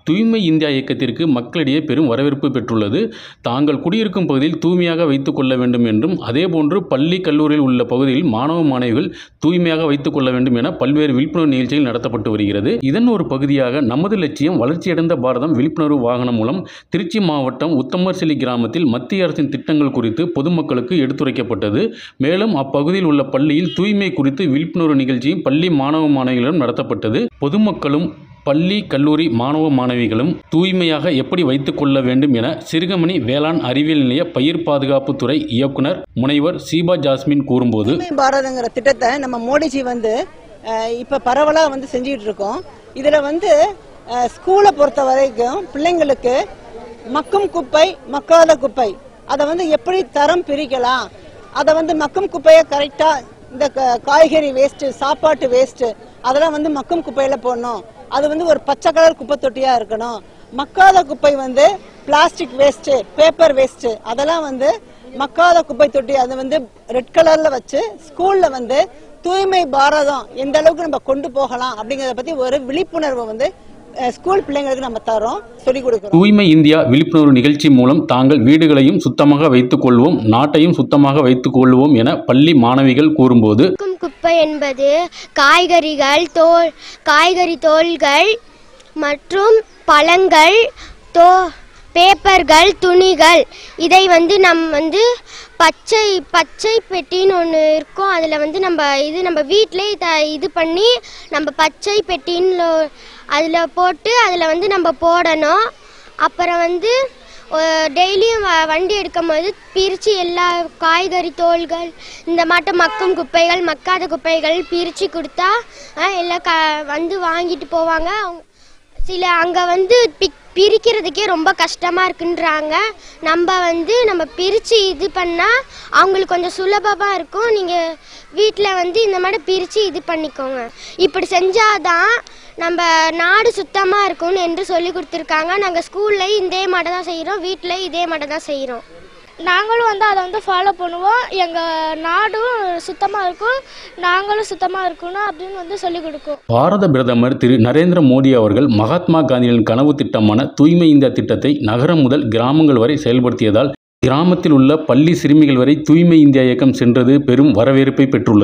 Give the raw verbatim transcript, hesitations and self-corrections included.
தூய்மை இந்தியா இயக்கத்திற்கு மக்களிடையே பெரும் வரவேற்பு பெற்றுள்ளது. தாங்கள் குடியிருக்கும் பகுதியில் தூய்மையாக வைத்துக் கொள்ள வேண்டும் என்றும், அதேபோன்று பள்ளி கல்லூரியில் உள்ள பகுதியில் மாணவ மாணவிகள் தூய்மையாக வைத்துக் கொள்ள வேண்டும் என பல்வேறு விழிப்புணர்வு நிகழ்ச்சிகள் நடத்தப்பட்டு வருகிறது. இதன் ஒரு பகுதியாக நமது லட்சியம் வளர்ச்சியடைந்த பாரதம் விழிப்புணர்வு வாகனம் மூலம் திருச்சி மாவட்டம் உத்தமர்சிலி கிராமத்தில் மத்திய அரசின் திட்டங்கள் குறித்து பொதுமக்களுக்கு எடுத்துரைக்கப்பட்டது. மேலும் அப்பகுதியில் உள்ள பள்ளியில் தூய்மை குறித்து விழிப்புணர்வு நிகழ்ச்சியும் பள்ளி மாணவ மாணவிகளிடம் நடத்தப்பட்டது. பொதுமக்களும் பள்ளி கல்லூரி மாணவ மாணவிகளும் தூய்மையாக எப்படி வைத்துக் கொள்ள வேண்டும் என சிறுகமணி வேளாண் அறிவியல் நிலைய பயிர் பாதுகாப்பு துறை இயக்குனர் முனைவர் சீபா ஜாஸ்மின் கூறும்போது, தூய்மை பாரதங்கிற திட்டத்தை நம்ம மோடிஜி வந்து இப்ப பரவலா வந்து செஞ்சுட்டு இருக்கோம். இதுல வந்து ஸ்கூலை பொறுத்த வரைக்கும் பிள்ளைங்களுக்கு மக்கும் குப்பை மக்காத குப்பை அதை வந்து எப்படி தரம் பிரிக்கலாம், அதை வந்து மக்கும் குப்பையை கரெக்டா இந்த காய்கறி வேஸ்ட் சாப்பாட்டு வேஸ்ட் அதெல்லாம் வந்து மக்கும் குப்பையில போடணும். அது வந்து ஒரு பச்சை கலர் குப்பை தொட்டியா இருக்கணும். மக்காத குப்பை வந்து பிளாஸ்டிக் வேஸ்ட் பேப்பர் வேஸ்ட் அதெல்லாம் வந்து மக்காத குப்பை தொட்டி அதை வந்து ரெட் கலர்ல வச்சு ஸ்கூல்ல வந்து தூய்மை பாரதம் எந்த அளவுக்கு நம்ம கொண்டு போகலாம் அப்படிங்கறத பத்தி ஒரு விழிப்புணர்வு வந்து ஸ்கூல் பிள்ளைங்களுக்கு நம்ம தரோம், சொல்லிக் கொடுக்கிறோம். தூய்மை இந்தியா விழிப்புணர்வு நிகழ்ச்சி மூலம் தாங்கள் வீடுகளையும் சுத்தமாக வைத்துக் கொள்வோம், நாட்டையும் சுத்தமாக வைத்துக் கொள்வோம் என பள்ளி மாணவிகள் கூறும்போது, குப்பை என்பது காய்கறிகள் தோல் காய்கறி தோல்கள் மற்றும் பழங்கள் தோ பேப்பர்கள் துணிகள் இதை வந்து நம் வந்து பச்சை பச்சை பெட்டின்னு ஒன்று இருக்கும். அதில் வந்து நம்ம இது நம்ம வீட்டிலே த இது பண்ணி நம்ம பச்சை பெட்டின்னு அதில் போட்டு அதில் வந்து நம்ம போடணும். அப்புறம் வந்து டெய்லியும் வண்டி எடுக்கும் போது பிரித்து எல்லா காய்கறி தோல்கள் இந்த மாட்டம் மக்கும் குப்பைகள் மக்காத குப்பைகள் பிரித்து கொடுத்தா எல்லாம் க வந்து வாங்கிட்டு போவாங்க. அவங்க சில அங்கே வந்து பிக் பிரிக்கிறதுக்கே ரொம்ப கஷ்டமாக இருக்குன்றாங்க. நம்ம வந்து நம்ம பிரித்து இது பண்ணால் அவங்களுக்கு கொஞ்சம் சுலபமாக இருக்கும். நீங்கள் வீட்டில் வந்து இந்த மாதிரி பிரித்து இது பண்ணிக்கோங்க. இப்படி செஞ்சாதான் நம்ம நாடு சுத்தமாக இருக்கும்னு என்று சொல்லி கொடுத்துருக்காங்க. நாங்கள் ஸ்கூல்லையும் இதே மாதிரி தான் செய்கிறோம், வீட்டிலையும் இதே மாதிரி தான் செய்கிறோம். நாங்களும் வந்து அதை வந்து ஃபாலோ பண்ணுவோம். எங்கள் நாடும் சுத்தமாக இருக்கும், நாங்களும் சுத்தமாக இருக்கணும் அப்படின்னு வந்து சொல்லிக் கொடுக்கும். பாரத பிரதமர் திரு நரேந்திர மோடி அவர்கள் மகாத்மா காந்தியின் கனவு திட்டமான தூய்மை இந்தியா திட்டத்தை நகரம் முதல் கிராமங்கள் வரை செயல்படுத்தியதால் கிராமத்தில் உள்ள பள்ளி சிறுமிகள் வரை தூய்மை இந்தியா இயக்கம் சென்றது பெரும் வரவேற்பை பெற்றுள்ளது.